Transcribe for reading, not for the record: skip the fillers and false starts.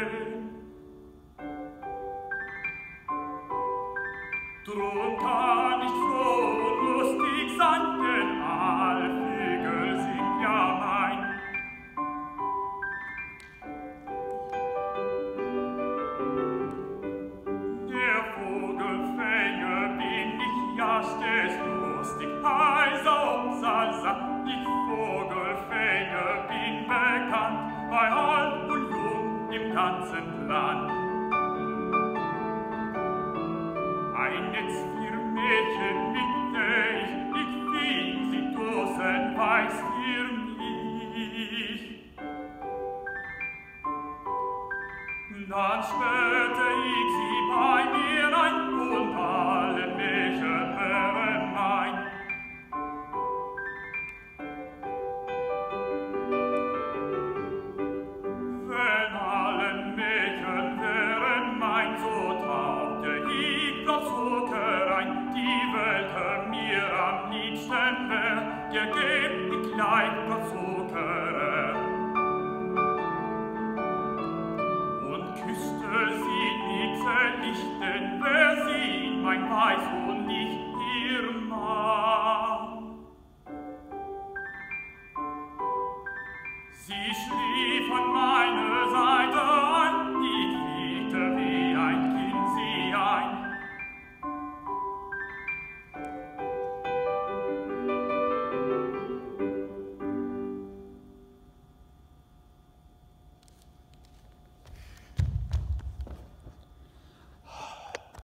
Drum kann ich froh und lustig sein, denn alle Vögel sind ja mein. Der Vogelfänger bin ich, ja, stets lustig, heiser und salsa. Ich Vogelfänger bin bekannt, bei alt und jung im ganzen Land. Ein Netz für Mädchen mit ich fing sie dosenweis für mich. Dann sperrte ich sie bei mir ein und alle Mädchen wären mein. Wenn alle Mädchen wären mein, so traute ich bloß Zuckerein, die welche mir am liebsten wär, der geb ich gleich bloß Zuckerein. Und küsste sie nie zerlichten, wer sie mein Weiß